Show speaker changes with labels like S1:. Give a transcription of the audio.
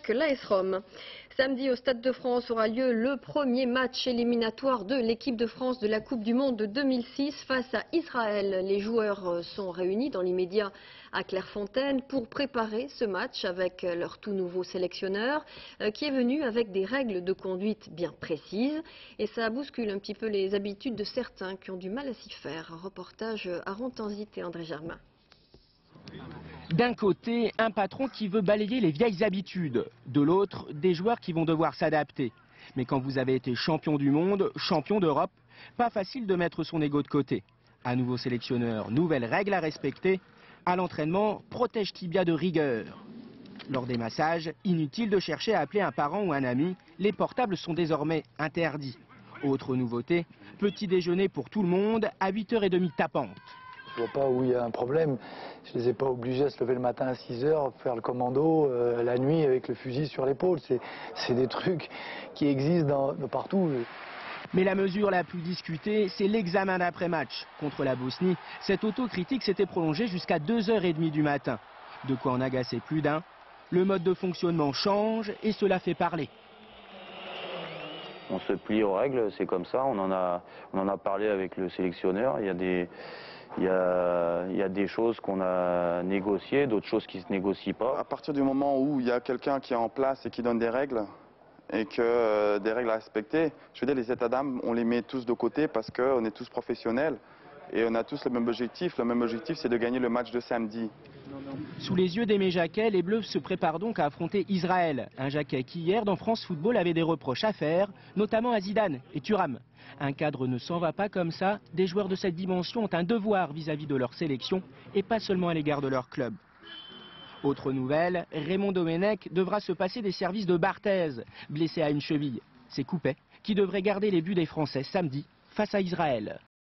S1: avec l'AS Rome. Samedi, au Stade de France, aura lieu le premier match éliminatoire de l'équipe de France de la Coupe du Monde de 2006 face à Israël. Les joueurs sont réunis dans l'immédiat à Clairefontaine pour préparer ce match avec leur tout nouveau sélectionneur qui est venu avec des règles de conduite bien précises. Et ça bouscule un petit peu les habitudes de certains qui ont du mal à s'y faire. Un reportage à Rontanzit et André Germain.
S2: D'un côté, un patron qui veut balayer les vieilles habitudes. De l'autre, des joueurs qui vont devoir s'adapter. Mais quand vous avez été champion du monde, champion d'Europe, pas facile de mettre son ego de côté. Un nouveau sélectionneur, nouvelles règles à respecter. À l'entraînement, protège tibia de rigueur. Lors des massages, inutile de chercher à appeler un parent ou un ami. Les portables sont désormais interdits. Autre nouveauté, petit déjeuner pour tout le monde à 8h30 tapantes.
S3: Je vois pas où il y a un problème. Je les ai pas obligés à se lever le matin à 6 h, faire le commando la nuit avec le fusil sur l'épaule. C'est des trucs qui existent partout.
S2: Mais la mesure la plus discutée, c'est l'examen d'après-match. Contre la Bosnie, cette autocritique s'était prolongée jusqu'à 2h30 du matin. De quoi en agacer plus d'un. Le mode de fonctionnement change et cela fait parler.
S4: On se plie aux règles, c'est comme ça. On en a parlé avec le sélectionneur. Il y a des choses qu'on a négociées, d'autres choses qui ne se négocient pas.
S5: À partir du moment où il y a quelqu'un qui est en place et qui donne des règles, et que des règles à respecter, je veux dire, les états d'âme, on les met tous de côté parce qu'on est tous professionnels et on a tous le même objectif. Le même objectif, c'est de gagner le match de samedi.
S2: Sous les yeux d'Aimé Jacquet, les Bleus se préparent donc à affronter Israël. Un Jacquet qui hier, dans France Football, avait des reproches à faire, notamment à Zidane et Thuram. Un cadre ne s'en va pas comme ça. Des joueurs de cette dimension ont un devoir vis-à-vis de leur sélection et pas seulement à l'égard de leur club. Autre nouvelle, Raymond Domenech devra se passer des services de Barthez, blessé à une cheville. C'est Coupet qui devrait garder les buts des Français samedi face à Israël.